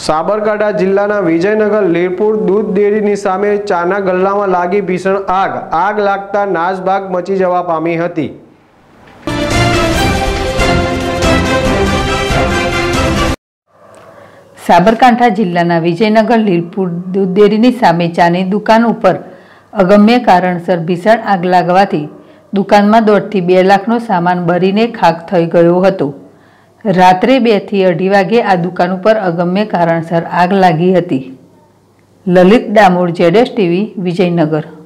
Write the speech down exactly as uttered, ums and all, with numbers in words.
સાબરકાંઠા જિલ્લાના વિજયનગર લીરપુર દૂધ ડેરીની સામે ચાના ગલ્લામાં લાગી ભીષણ આગ આગ લાગતા નાસભાગ મચી જવા પામી હતી। સાબરકાંઠા જિલ્લાના વિજયનગર લીરપુર દૂધ ડેરીની સામે ચાની દુકાન ઉપર અગમ્ય કારણસર ભીષણ આગ લાગવાથી દુકાનમાં દોઢથી બે લાખનો સામાન બળીને ખાખ થઈ ગયો હતો। રાત્રે બે થી અઢી વાગે આ દુકાન ઉપર અગમ્ય કારણસર આગ લાગી હતી। લલિત ડામોર, જેડેશ ટીવી, વિજયનગર।